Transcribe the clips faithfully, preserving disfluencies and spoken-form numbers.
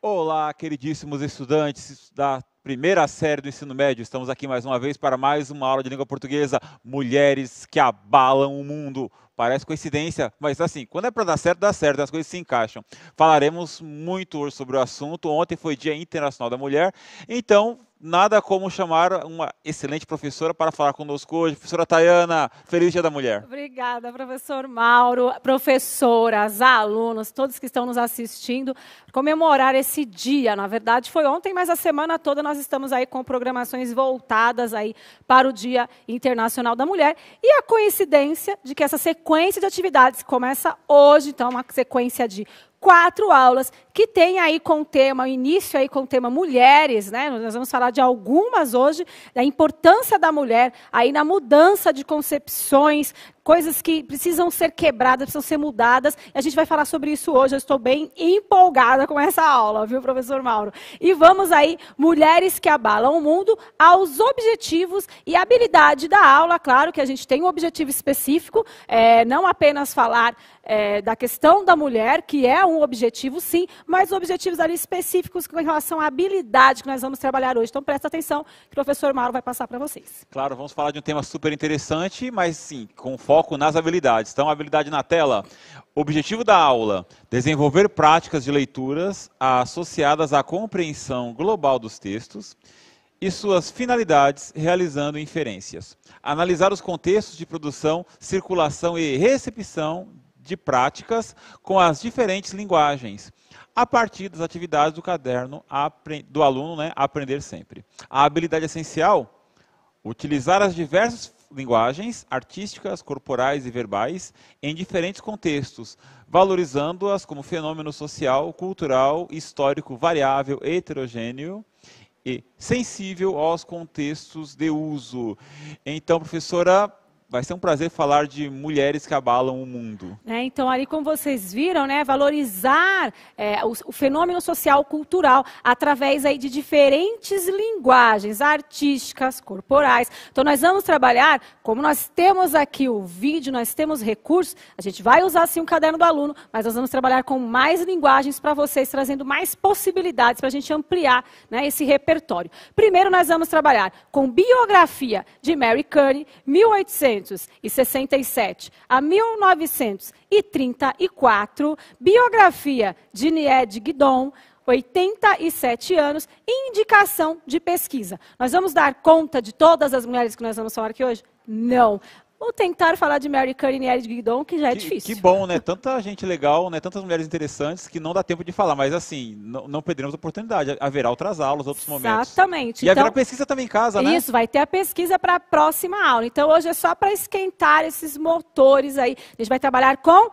Olá, queridíssimos estudantes da primeira série do ensino médio. Estamos aqui mais uma vez para mais uma aula de língua portuguesa. Mulheres que abalam o mundo. Parece coincidência, mas assim, quando é para dar certo, dá certo, as coisas se encaixam. Falaremos muito hoje sobre o assunto. Ontem foi Dia Internacional da Mulher, então nada como chamar uma excelente professora para falar conosco hoje. Professora Tayana, feliz Dia da Mulher. Obrigada, professor Mauro, professoras, alunos, todos que estão nos assistindo, comemorar esse dia. Na verdade, foi ontem, mas a semana toda nós estamos aí com programações voltadas aí para o Dia Internacional da Mulher. E a coincidência de que essa sequência de atividades começa hoje, então uma sequência de quatro aulas que tem aí com o tema, início aí com o tema mulheres, né? Nós vamos falar de algumas hoje, da importância da mulher aí na mudança de concepções, coisas que precisam ser quebradas, precisam ser mudadas. E a gente vai falar sobre isso hoje. Eu estou bem empolgada com essa aula, viu, professor Mauro? E vamos aí, mulheres que abalam o mundo, aos objetivos e habilidade da aula. Claro que a gente tem um objetivo específico, é, não apenas falar é, da questão da mulher, que é um objetivo, sim, mas objetivos ali específicos com relação à habilidade que nós vamos trabalhar hoje. Então, presta atenção que o professor Mauro vai passar para vocês. Claro, vamos falar de um tema super interessante, mas sim, com foco nas habilidades. Então, habilidade na tela. Objetivo da aula: desenvolver práticas de leituras associadas à compreensão global dos textos e suas finalidades, realizando inferências. Analisar os contextos de produção, circulação e recepção de práticas com as diferentes linguagens, a partir das atividades do caderno do aluno, né, Aprender Sempre. A habilidade essencial: utilizar as diversas linguagens artísticas, corporais e verbais em diferentes contextos, valorizando-as como fenômeno social, cultural, histórico, variável, heterogêneo e sensível aos contextos de uso. Então, professora, vai ser um prazer falar de mulheres que abalam o mundo. É, então, ali como vocês viram, né, valorizar é, o, o fenômeno social cultural através aí de diferentes linguagens artísticas, corporais. Então, nós vamos trabalhar, como nós temos aqui o vídeo, nós temos recursos, a gente vai usar sim o caderno do aluno, mas nós vamos trabalhar com mais linguagens para vocês, trazendo mais possibilidades para a gente ampliar, né, esse repertório. Primeiro, nós vamos trabalhar com biografia de Mary Curie, mil oitocentos e sessenta e sete a mil novecentos e trinta e quatro, biografia de Nied Guidon, oitenta e sete anos, e indicação de pesquisa. Nós vamos dar conta de todas as mulheres que nós vamos falar aqui hoje? Não. Vou tentar falar de Mary Curie e Nied Guidon, que já é que, difícil. Que bom, né? Tanta gente legal, né? Tantas mulheres interessantes que não dá tempo de falar. Mas assim, não, não perderemos a oportunidade. Haverá outras aulas, outros momentos. Exatamente. E então, haverá pesquisa também em casa, né? Isso, vai ter a pesquisa para a próxima aula. Então, hoje é só para esquentar esses motores aí. A gente vai trabalhar com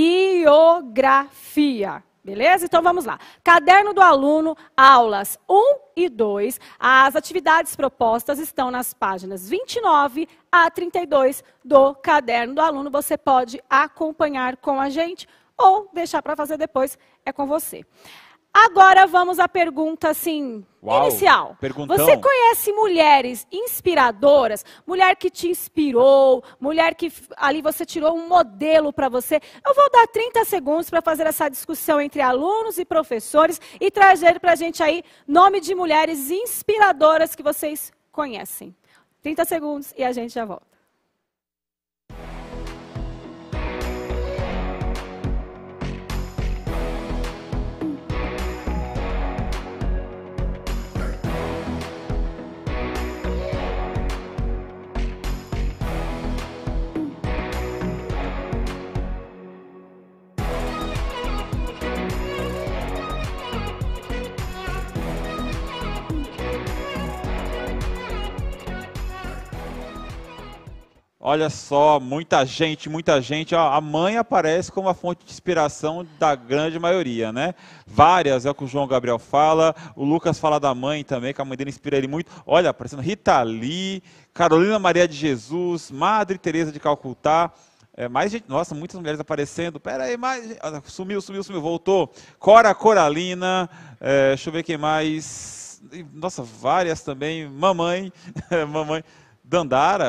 biografia. Beleza? Então vamos lá. Caderno do aluno, aulas um e dois. As atividades propostas estão nas páginas vinte e nove a trinta e dois do caderno do aluno. Você pode acompanhar com a gente ou deixar para fazer depois, é com você. Agora vamos à pergunta assim, Uau, inicial. perguntão. Você conhece mulheres inspiradoras? Mulher que te inspirou, mulher que ali você tirou um modelo para você? Eu vou dar trinta segundos para fazer essa discussão entre alunos e professores e trazer para a gente aí nome de mulheres inspiradoras que vocês conhecem. trinta segundos e a gente já volta. Olha só, muita gente, muita gente. A mãe aparece como a fonte de inspiração da grande maioria, né? Várias, é o que o João Gabriel fala. O Lucas fala da mãe também, que a mãe dele inspira ele muito. Olha, aparecendo Rita Lee, Carolina Maria de Jesus, Madre Teresa de Calcutá. É, mais gente, nossa, muitas mulheres aparecendo. Pera aí, mais, sumiu, sumiu, sumiu, voltou. Cora Coralina, é, deixa eu ver quem mais. Nossa, várias também. Mamãe, mamãe. Dandara.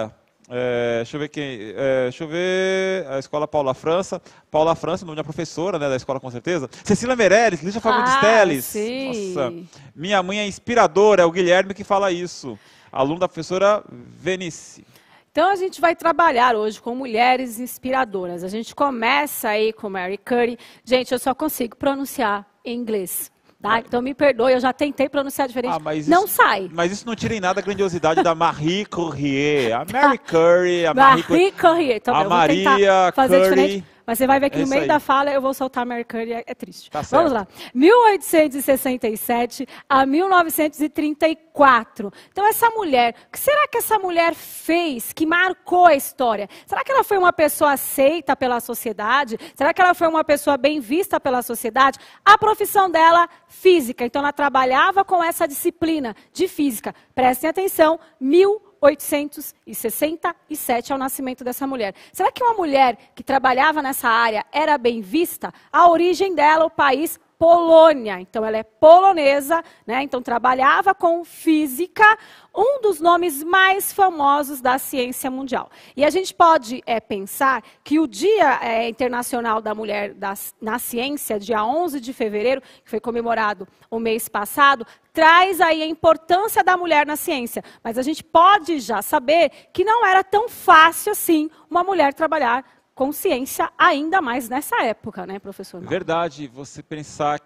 É, deixa eu ver quem. É, deixa eu ver. A escola Paula França. Paula França, o nome da professora, né, da escola com certeza. Cecília Meirelles, Lígia Fagundes Ah, Telles. sim. Nossa. Minha mãe é inspiradora, é o Guilherme que fala isso. Aluno da professora Venice. Então a gente vai trabalhar hoje com mulheres inspiradoras. A gente começa aí com Mary Curry. Gente, eu só consigo pronunciar em inglês. Tá? Então me perdoe, eu já tentei pronunciar diferente, Ah, mas não isso, sai. Mas isso não tira em nada a grandiosidade da Marie Curie. A Mary Curry, a Marie, Marie Curie. Então, a eu vou Maria tentar fazer Curry. diferente. Mas você vai ver que É no isso meio aí. da fala eu vou soltar Mary Curry, é, é triste. Tá Vamos certo. lá. mil oitocentos e sessenta e sete a mil novecentos e trinta e quatro. Então essa mulher, o que será que essa mulher fez que marcou a história? Será que ela foi uma pessoa aceita pela sociedade? Será que ela foi uma pessoa bem vista pela sociedade? A profissão dela, física. Então ela trabalhava com essa disciplina de física. Prestem atenção, mil oitocentos e sessenta e sete é o nascimento dessa mulher. Será que uma mulher que trabalhava nessa área era bem vista? A origem dela, o país, Polônia. Então ela é polonesa, né? Então trabalhava com física, um dos nomes mais famosos da ciência mundial. E a gente pode é, pensar que o Dia é, Internacional da Mulher da, na Ciência, dia onze de fevereiro, que foi comemorado o mês passado, traz aí a importância da mulher na ciência. Mas a gente pode já saber que não era tão fácil assim uma mulher trabalhar com ciência, ainda mais nessa época, né, professor Mauro? Verdade, você pensar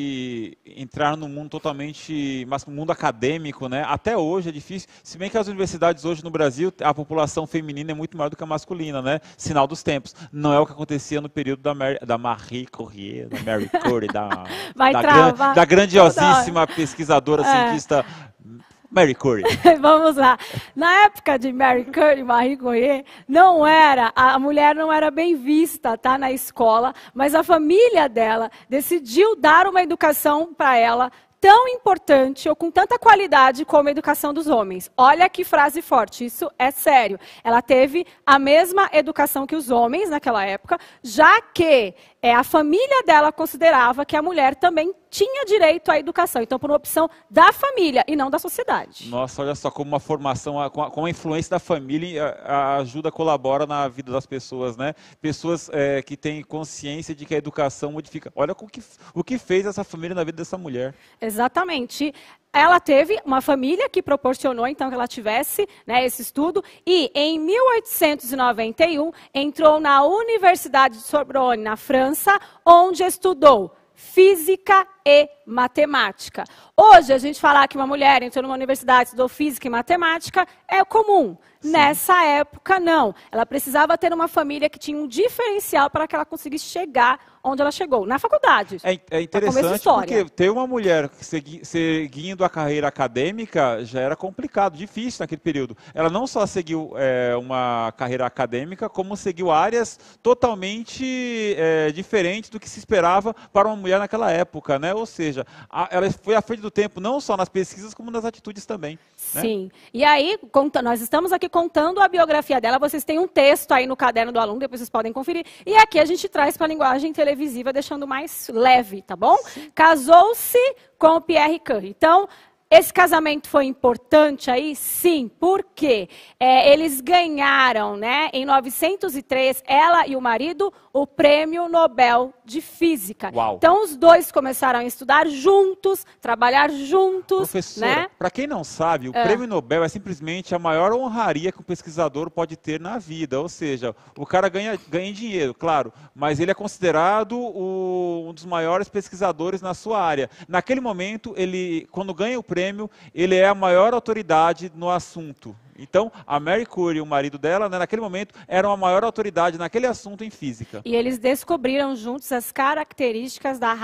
que entrar no mundo totalmente, mas no mundo acadêmico, né, até hoje é difícil, se bem que as universidades hoje no Brasil, a população feminina é muito maior do que a masculina, né, sinal dos tempos. Não é o que acontecia no período da, Mary, da Marie Curie, da Mary Curie, da, Vai da, travar. gran, da grandiosíssima pesquisadora, É. cientista Mary Curie. Vamos lá. Na época de Mary Curie, Marie Curie, não era, a mulher não era bem vista, tá, na escola, mas a família dela decidiu dar uma educação para ela tão importante ou com tanta qualidade como a educação dos homens. Olha que frase forte, isso é sério. Ela teve a mesma educação que os homens naquela época, já que é, a família dela considerava que a mulher também tinha direito à educação. Então, por uma opção da família e não da sociedade. Nossa, olha só como uma formação, a- com a, com a influência da família a- a ajuda, colabora na vida das pessoas, né? Pessoas é, que têm consciência de que a educação modifica. Olha o que, o que fez essa família na vida dessa mulher. Exatamente. Ela teve uma família que proporcionou, então, que ela tivesse, né, esse estudo. E, em mil oitocentos e noventa e um, entrou na Universidade de Sorbonne, na França, onde estudou física e matemática. Hoje, a gente falar que uma mulher entrou numa universidade, estudou física e matemática, é comum. Sim. Nessa época, não. Ela precisava ter uma família que tinha um diferencial para que ela conseguisse chegar onde ela chegou, na faculdade. É, é interessante porque ter uma mulher segui, seguindo a carreira acadêmica já era complicado, difícil naquele período. Ela não só seguiu é, uma carreira acadêmica, como seguiu áreas totalmente é, diferentes do que se esperava para uma mulher naquela época, né? Ou seja, a, ela foi à frente do tempo não só nas pesquisas, como nas atitudes também. Sim. Né? E aí, conta, nós estamos aqui contando a biografia dela, vocês têm um texto aí no caderno do aluno, depois vocês podem conferir. E aqui a gente traz para a linguagem televisiva, deixando mais leve, tá bom? Casou-se com o Pierre Curie. Então, esse casamento foi importante aí? Sim. Por quê? É, eles ganharam, né, em novecentos e três, ela e o marido, o Prêmio Nobel de Física. Uau. Então, os dois começaram a estudar juntos, trabalhar juntos. Professora, né? para quem não sabe, o É. Prêmio Nobel é simplesmente a maior honraria que um pesquisador pode ter na vida. Ou seja, o cara ganha, ganha dinheiro, claro, mas ele é considerado o, um dos maiores pesquisadores na sua área. Naquele momento, ele, quando ganha o prêmio, ele é a maior autoridade no assunto. Então, a Mary Curie, o marido dela, né, naquele momento, era a maior autoridade naquele assunto em física. E eles descobriram juntos as características da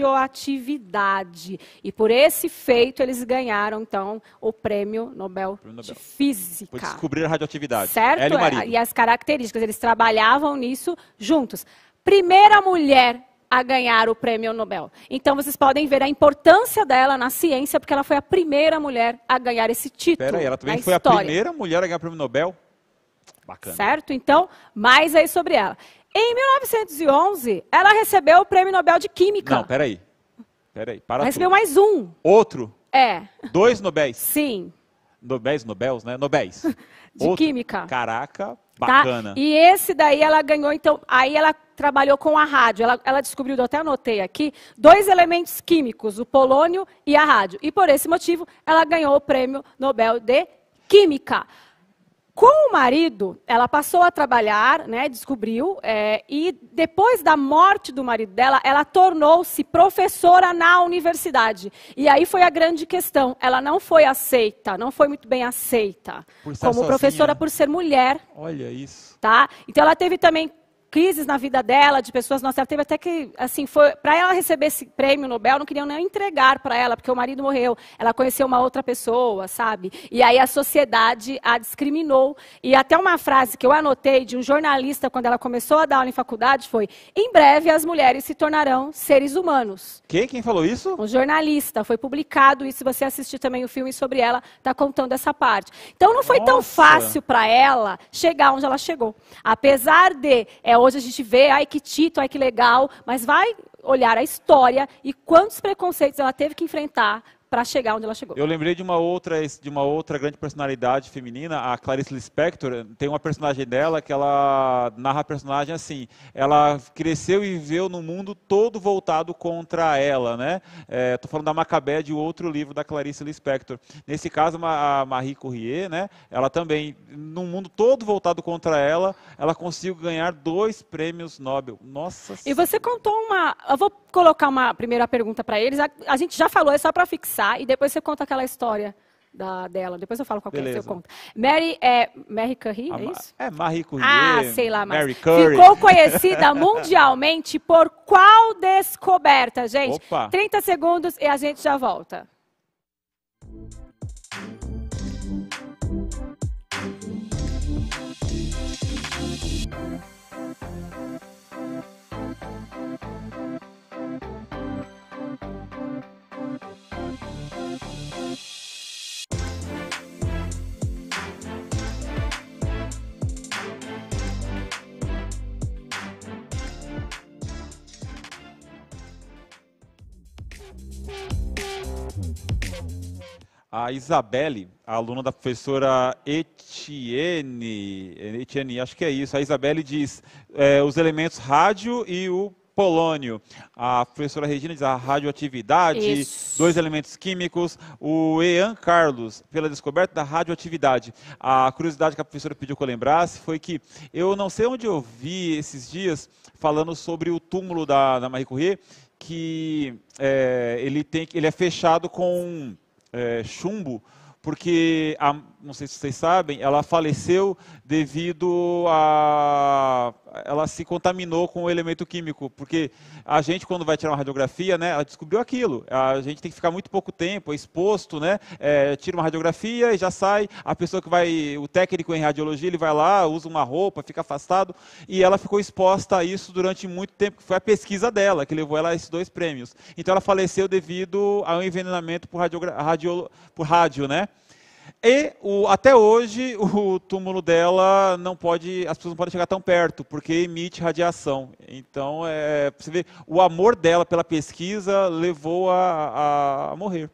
radioatividade. E por esse feito, eles ganharam, então, o Prêmio Nobel, Prêmio Nobel. de Física. Por descobrir a radioatividade. Certo? Ela e o marido. E as características, eles trabalhavam nisso juntos. Primeira mulher a ganhar o Prêmio Nobel. Então, vocês podem ver a importância dela na ciência, porque ela foi a primeira mulher a ganhar esse título. Pera aí, ela também na foi história. a primeira mulher a ganhar o Prêmio Nobel? Bacana. Certo? Então, mais aí sobre ela. Em mil novecentos e onze, ela recebeu o Prêmio Nobel de Química. Não, peraí. Peraí, para Ela recebeu tudo. mais um. Outro? É, Dois Nobéis? sim. Nobéis, Nobels, né? Nobéis. De Outro, química. Caraca, Tá? bacana. E esse daí ela ganhou, então, aí ela trabalhou com a rádio. Ela, ela descobriu, eu até anotei aqui, dois elementos químicos, o polônio e a rádio. E por esse motivo, ela ganhou o prêmio Nobel de Química. Com o marido, ela passou a trabalhar, né, descobriu, é, e depois da morte do marido dela, ela tornou-se professora na universidade. E aí foi a grande questão, ela não foi aceita, não foi muito bem aceita como sozinha. professora por ser mulher. Olha isso. Tá? Então ela teve também crises na vida dela, de pessoas, nossa, ela teve até que, assim, foi, para ela receber esse prêmio Nobel, não queriam nem entregar para ela, porque o marido morreu, ela conheceu uma outra pessoa, sabe? E aí a sociedade a discriminou, e até uma frase que eu anotei de um jornalista, quando ela começou a dar aula em faculdade, foi, em breve as mulheres se tornarão seres humanos. Quem? Quem falou isso? Um jornalista, foi publicado, e se você assistir também o filme sobre ela, está contando essa parte. Então não foi Nossa. tão fácil para ela chegar onde ela chegou. Apesar de, é, hoje a gente vê, ai que tito, ai que legal, mas vai olhar a história e quantos preconceitos ela teve que enfrentar para chegar onde ela chegou. Eu lembrei de uma outra de uma outra grande personalidade feminina, a Clarice Lispector. Tem uma personagem dela que ela narra a personagem assim. Ela cresceu e viveu num mundo todo voltado contra ela, né? Estou falando da Macabé, de outro livro da Clarice Lispector. Nesse caso, a Marie Curie, né? Ela também, num mundo todo voltado contra ela, ela conseguiu ganhar dois prêmios Nobel. Nossa. E você contou uma. Eu vou colocar uma primeira pergunta para eles. A, a gente já falou, é só para fixar. E depois você conta aquela história da, dela. Depois eu falo qual que é, você conta. Mary, é, Mary Curie, é isso? É, Marie Curie. Ah, sei lá mais. Mary Curie. Ficou conhecida mundialmente por qual descoberta, gente? Opa. trinta segundos e a gente já volta. A Isabelle, a aluna da professora Etienne, Etienne, acho que é isso. A Isabelle diz é, os elementos rádio e o polônio. A professora Regina diz a radioatividade, isso. Dois elementos químicos. O Ian Carlos, pela descoberta da radioatividade. A curiosidade que a professora pediu que eu lembrasse foi que eu não sei onde eu vi esses dias falando sobre o túmulo da, da Marie Curie, que é, ele, tem, ele é fechado com é, chumbo, porque, a, não sei se vocês sabem, ela faleceu devido a... ela se contaminou com o elemento químico, porque a gente, quando vai tirar uma radiografia, né, ela descobriu aquilo, a gente tem que ficar muito pouco tempo exposto, né, é, tira uma radiografia e já sai, a pessoa que vai, o técnico em radiologia, ele vai lá, usa uma roupa, fica afastado, e ela ficou exposta a isso durante muito tempo, que foi a pesquisa dela, que levou ela a esses dois prêmios. Então ela faleceu devido ao envenenamento por, radio, por rádio, né. E o, até hoje o túmulo dela não pode, as pessoas não podem chegar tão perto, porque emite radiação. Então, é, você vê, o amor dela pela pesquisa levou a, a, a morrer.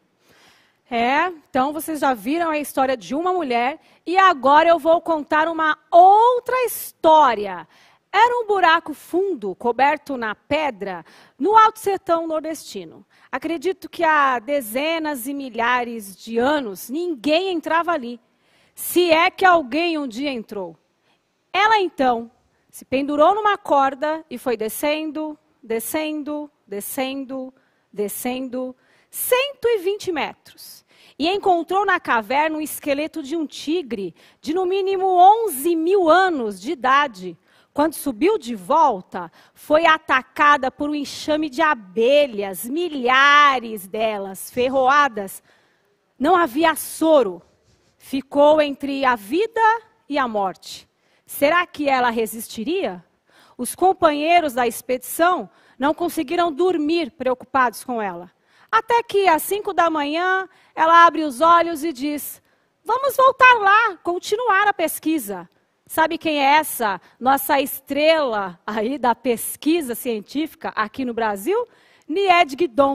É, então vocês já viram a história de uma mulher, e agora eu vou contar uma outra história. Era um buraco fundo, coberto na pedra, no Alto Sertão nordestino. Acredito que há dezenas e milhares de anos, ninguém entrava ali. Se é que alguém um dia entrou. Ela, então, se pendurou numa corda e foi descendo, descendo, descendo, descendo, cento e vinte metros. E encontrou na caverna um esqueleto de um tigre, de no mínimo onze mil anos de idade. Quando subiu de volta, foi atacada por um enxame de abelhas, milhares delas, ferroadas. Não havia soro. Ficou entre a vida e a morte. Será que ela resistiria? Os companheiros da expedição não conseguiram dormir preocupados com ela. Até que, às cinco da manhã, ela abre os olhos e diz, vamos voltar lá, continuar a pesquisa. Sabe quem é essa nossa estrela aí da pesquisa científica aqui no Brasil? Nied Guidon,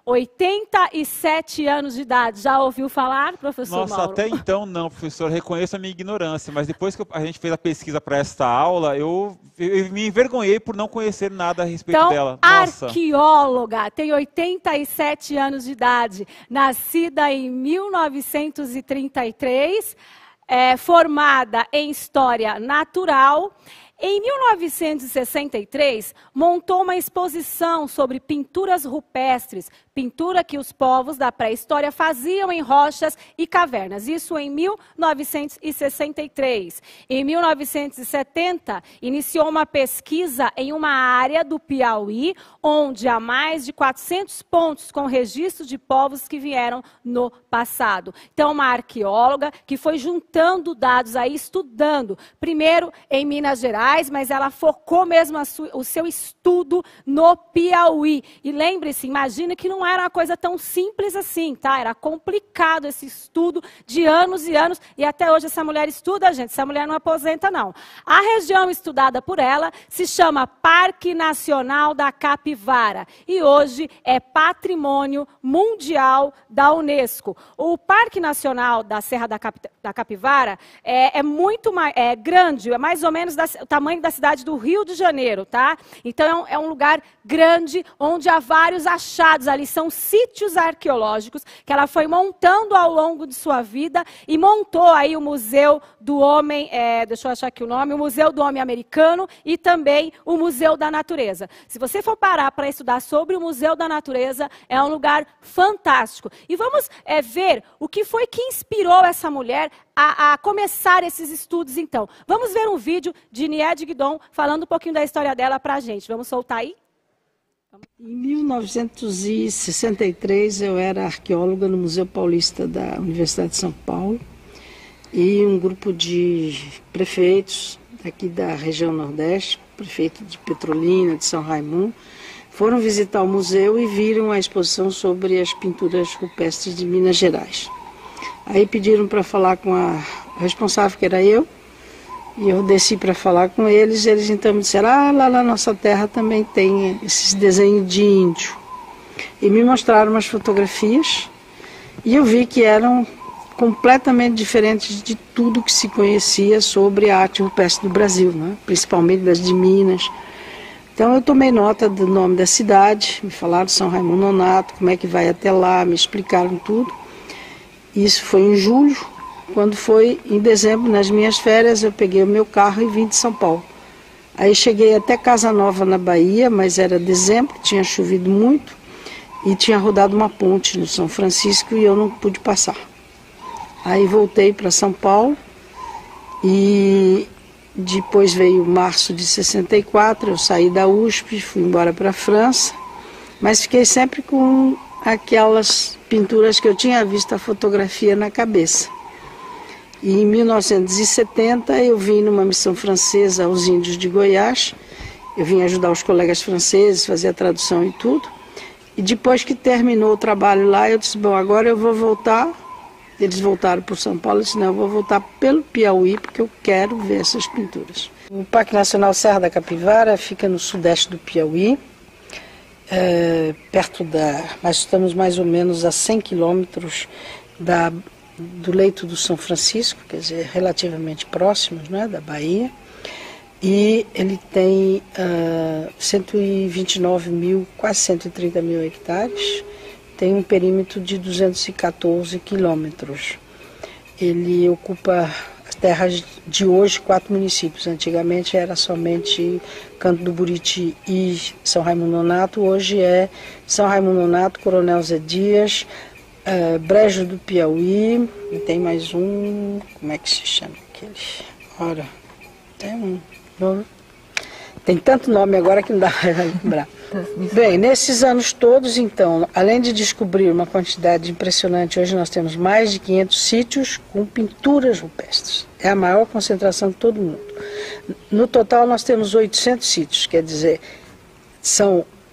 oitenta e sete anos de idade. Já ouviu falar, professor Nossa, Mauro? até então não, professor. Reconheço a minha ignorância, mas depois que a gente fez a pesquisa para esta aula, eu, eu me envergonhei por não conhecer nada a respeito então, dela. Nossa. Arqueóloga, tem oitenta e sete anos de idade, nascida em mil novecentos e trinta e três, é, formada em História Natural. Em mil novecentos e sessenta e três, montou uma exposição sobre pinturas rupestres, pintura que os povos da pré-história faziam em rochas e cavernas. Isso em mil novecentos e sessenta e três. Em mil novecentos e setenta, iniciou uma pesquisa em uma área do Piauí, onde há mais de quatrocentos pontos com registros de povos que vieram no passado. Então, uma arqueóloga que foi juntando dados aí, estudando, primeiro em Minas Gerais, mas ela focou mesmo a su, o seu estudo no Piauí. E lembre-se, imagina que não era uma coisa tão simples assim, tá? Era complicado esse estudo de anos e anos, e até hoje essa mulher estuda, gente, essa mulher não aposenta, não. A região estudada por ela se chama Parque Nacional da Capivara, e hoje é Patrimônio Mundial da Unesco. O Parque Nacional da Serra da, Cap, da Capivara é, é muito mais, é grande, é mais ou menos da, o tamanho da cidade do Rio de Janeiro, tá? Então é um, é um lugar grande, onde há vários achados ali, são sítios arqueológicos que ela foi montando ao longo de sua vida e montou aí o Museu do Homem, é, deixa eu achar aqui o nome, o Museu do Homem Americano e também o Museu da Natureza. Se você for parar para estudar sobre o Museu da Natureza, é um lugar fantástico. E vamos é, ver o que foi que inspirou essa mulher a, a começar esses estudos, então. Vamos ver um vídeo de Niede Guidon falando um pouquinho da história dela para a gente. Vamos soltar aí? Em mil novecentos e sessenta e três, eu era arqueóloga no Museu Paulista da Universidade de São Paulo, e um grupo de prefeitos aqui da região Nordeste, prefeito de Petrolina, de São Raimundo, foram visitar o museu e viram a exposição sobre as pinturas rupestres de Minas Gerais. Aí pediram para falar com a responsável, que era eu, e eu desci para falar com eles. Eles então me disseram, ah, lá na nossa terra também tem esses desenhos de índio. E me mostraram umas fotografias, e eu vi que eram completamente diferentes de tudo que se conhecia sobre a arte rupestre do Brasil, né? Principalmente das de Minas. Então eu tomei nota do nome da cidade, me falaram de São Raimundo Nonato, como é que vai até lá, me explicaram tudo. Isso foi em julho. Quando foi em dezembro, nas minhas férias, eu peguei o meu carro e vim de São Paulo. Aí cheguei até Casa Nova, na Bahia, mas era dezembro, tinha chovido muito e tinha rodado uma ponte no São Francisco e eu não pude passar. Aí voltei para São Paulo e depois veio março de sessenta e quatro, eu saí da U S P, fui embora para a França, mas fiquei sempre com aquelas pinturas que eu tinha visto a fotografia na cabeça. E em mil novecentos e setenta eu vim numa missão francesa aos índios de Goiás. Eu vim ajudar os colegas franceses, fazer a tradução e tudo. E depois que terminou o trabalho lá, eu disse, bom, agora eu vou voltar. Eles voltaram para São Paulo, eu disse, não, eu vou voltar pelo Piauí, porque eu quero ver essas pinturas. O Parque Nacional Serra da Capivara fica no sudeste do Piauí, é, perto da... Nós estamos mais ou menos a cem quilômetros da... do leito do São Francisco, quer dizer, relativamente próximos, né, da Bahia, e ele tem uh, cento e vinte e nove mil, quase cento e trinta mil hectares, tem um perímetro de duzentos e quatorze quilômetros. Ele ocupa as terras de hoje, quatro municípios. Antigamente era somente Canto do Buriti e São Raimundo Nonato, hoje é São Raimundo Nonato, Coronel Zé Dias, Uh, Brejo do Piauí, e tem mais um, como é que se chama aquele? Ora, tem um, um tem tanto nome agora que não dá para lembrar. Bem, nesses anos todos, então, além de descobrir uma quantidade impressionante, hoje nós temos mais de quinhentos sítios com pinturas rupestres. É a maior concentração de todo mundo. No total nós temos oitocentos sítios, quer dizer, são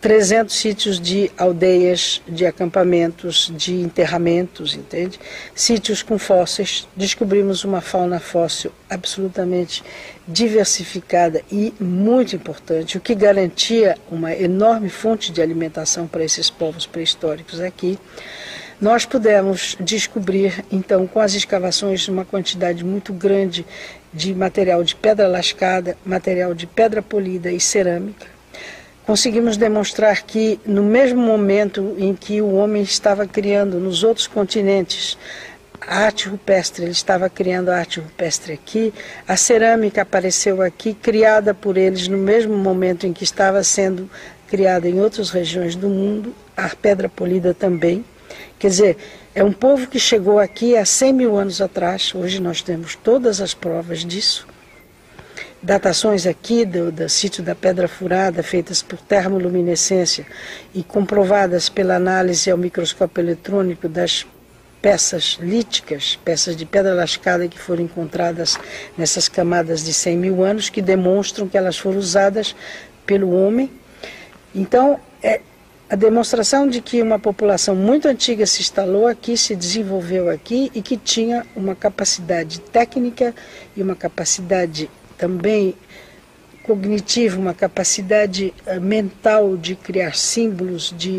trezentos sítios de aldeias, de acampamentos, de enterramentos, entende? Sítios com fósseis. Descobrimos uma fauna fóssil absolutamente diversificada e muito importante, o que garantia uma enorme fonte de alimentação para esses povos pré-históricos aqui. Nós pudemos descobrir, então, com as escavações, uma quantidade muito grande de material de pedra lascada, material de pedra polida e cerâmica. Conseguimos demonstrar que, no mesmo momento em que o homem estava criando nos outros continentes a arte rupestre, ele estava criando a arte rupestre aqui, a cerâmica apareceu aqui, criada por eles no mesmo momento em que estava sendo criada em outras regiões do mundo, a pedra polida também. Quer dizer, é um povo que chegou aqui há cem mil anos atrás, hoje nós temos todas as provas disso. Datações aqui do, do sítio da Pedra Furada, feitas por termoluminescência e comprovadas pela análise ao microscópio eletrônico das peças líticas, peças de pedra lascada que foram encontradas nessas camadas de cem mil anos, que demonstram que elas foram usadas pelo homem. Então, é a demonstração de que uma população muito antiga se instalou aqui, se desenvolveu aqui e que tinha uma capacidade técnica e uma capacidade também cognitiva, uma capacidade uh, mental de criar símbolos, de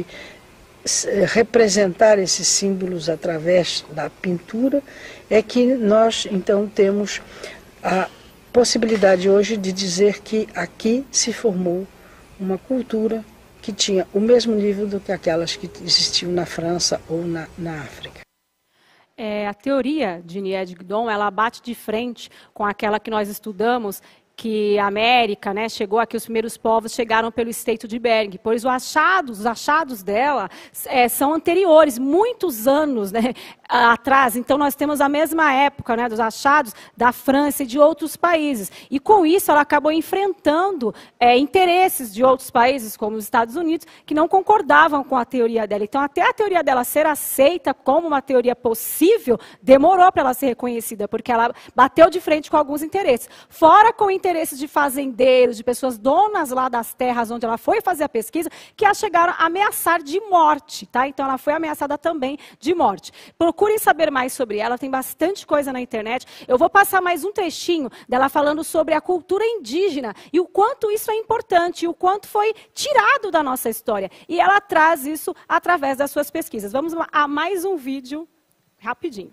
uh, representar esses símbolos através da pintura, é que nós então temos a possibilidade hoje de dizer que aqui se formou uma cultura que tinha o mesmo nível do que aquelas que existiam na França ou na, na África. É, a teoria de Nied Guidon, ela bate de frente com aquela que nós estudamos, que a América, né, chegou aqui, os primeiros povos chegaram pelo Estreito de Bering, pois os achados, os achados dela é, são anteriores, muitos anos, né, atrás. Então nós temos a mesma época, né, dos achados da França e de outros países. E com isso ela acabou enfrentando é, interesses de outros países, como os Estados Unidos, que não concordavam com a teoria dela. Então até a teoria dela ser aceita como uma teoria possível, demorou para ela ser reconhecida, porque ela bateu de frente com alguns interesses. Fora com interesses de fazendeiros, de pessoas donas lá das terras onde ela foi fazer a pesquisa, que a chegaram a ameaçar de morte, tá? Então ela foi ameaçada também de morte. Procurem saber mais sobre ela, tem bastante coisa na internet. Eu vou passar mais um trechinho dela falando sobre a cultura indígena e o quanto isso é importante, e o quanto foi tirado da nossa história. E ela traz isso através das suas pesquisas. Vamos a mais um vídeo, rapidinho.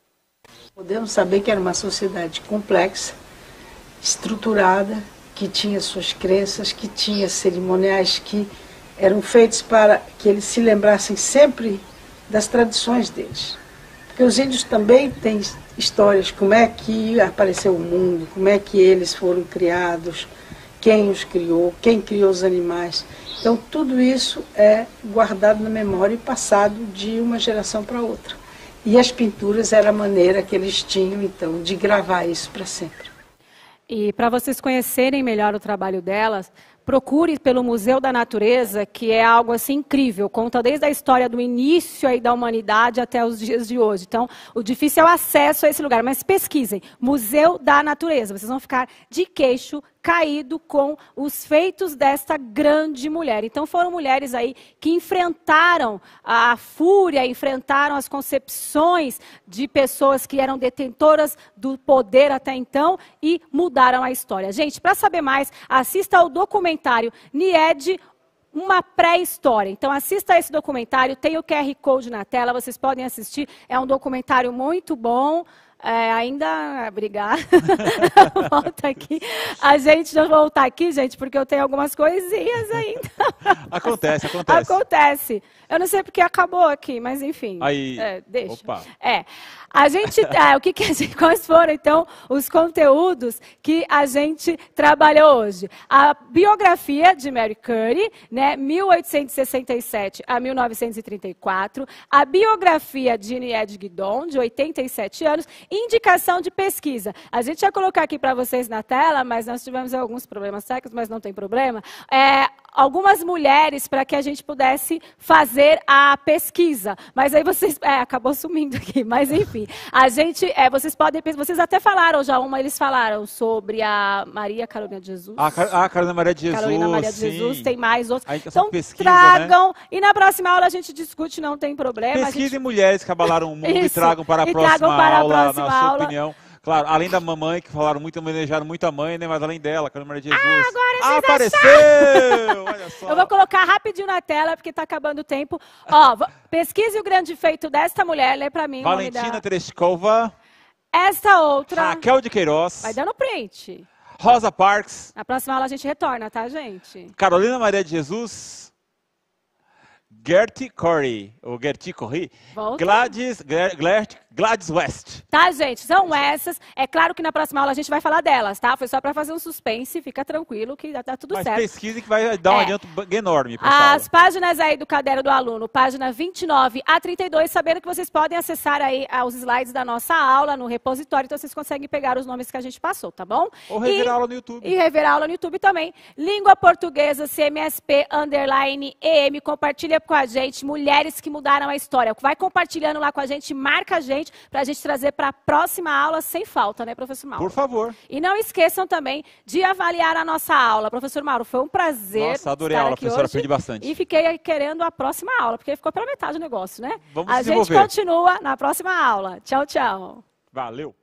Podemos saber que era uma sociedade complexa, estruturada, que tinha suas crenças, que tinha cerimoniais que eram feitos para que eles se lembrassem sempre das tradições deles. Porque os índios também têm histórias, como é que apareceu o mundo, como é que eles foram criados, quem os criou, quem criou os animais. Então tudo isso é guardado na memória e passado de uma geração para outra. E as pinturas era a maneira que eles tinham, então, de gravar isso para sempre. E para vocês conhecerem melhor o trabalho delas, procure pelo Museu da Natureza, que é algo assim incrível, conta desde a história do início aí da humanidade até os dias de hoje. Então, o difícil é o acesso a esse lugar, mas pesquisem, Museu da Natureza, vocês vão ficar de queixo caído com os feitos desta grande mulher. Então foram mulheres aí que enfrentaram a fúria, enfrentaram as concepções de pessoas que eram detentoras do poder até então e mudaram a história. Gente, para saber mais, assista ao documentário Nied, uma pré-história. Então assista esse documentário, tem o Q R Code na tela, vocês podem assistir, é um documentário muito bom. É, ainda, obrigada, volta aqui, a gente já voltar aqui, gente, porque eu tenho algumas coisinhas ainda. Acontece, acontece. Acontece. Eu não sei porque acabou aqui, mas enfim. Aí, é, deixa. Opa. É. A gente, é, o que, que a gente, quais foram, então, os conteúdos que a gente trabalhou hoje? A biografia de Mary Curry, né, mil oitocentos e sessenta e sete a mil novecentos e trinta e quatro, a biografia de Nied Guidon, de oitenta e sete anos, indicação de pesquisa. A gente ia colocar aqui para vocês na tela, mas nós tivemos alguns problemas técnicos, mas não tem problema. É, algumas mulheres para que a gente pudesse fazer a pesquisa. Mas aí vocês... É, acabou sumindo aqui, mas enfim. A gente... É, vocês podem... Vocês até falaram já uma, eles falaram sobre a Maria Carolina de Jesus. A, Car a Carolina Maria de Jesus, Carolina Maria de sim. Jesus, tem mais outros. Então pesquisa, tragam, né? E na próxima aula a gente discute, não tem problema. Pesquisem gente... mulheres que abalaram o mundo Isso, e tragam para a e próxima tragam para a aula, próxima na sua aula. opinião. Claro, além da mamãe, que falaram muito, homenagearam muito a mãe, né? Mas além dela, Carolina Maria de Jesus. Ah, agora apareceu! Olha só. Eu vou colocar rapidinho na tela, porque está acabando o tempo. Ó, pesquise o grande feito desta mulher, lê para mim. Valentina Tereshkova. Esta outra. Raquel de Queiroz. Vai dando print. Rosa Parks. Na próxima aula a gente retorna, tá, gente? Carolina Maria de Jesus. Gertie Corey, ou Gertie Corey, Gladys, Gladys, Gladys West. Tá, gente, são essas. É claro que na próxima aula a gente vai falar delas, tá? Foi só para fazer um suspense, fica tranquilo que tá tudo Mas certo. Mas pesquise que vai dar um é. adianto enorme pra As aula. Páginas aí do caderno do aluno, página vinte e nove a trinta e dois, sabendo que vocês podem acessar aí os slides da nossa aula no repositório, então vocês conseguem pegar os nomes que a gente passou, tá bom? Ou rever a aula no YouTube. E rever a aula no YouTube também. Língua Portuguesa, C M S P, underline, E M, compartilha com a gente, mulheres que mudaram a história. Vai compartilhando lá com a gente, marca a gente, pra gente trazer para a próxima aula sem falta, né, professor Mauro? Por favor. E não esqueçam também de avaliar a nossa aula. Professor Mauro, foi um prazer. Nossa, adorei estar a aula, aqui professora, hoje. aprendi bastante. E fiquei querendo a próxima aula, porque ficou pela metade o negócio, né? Vamos a gente continua na próxima aula. Tchau, tchau. Valeu.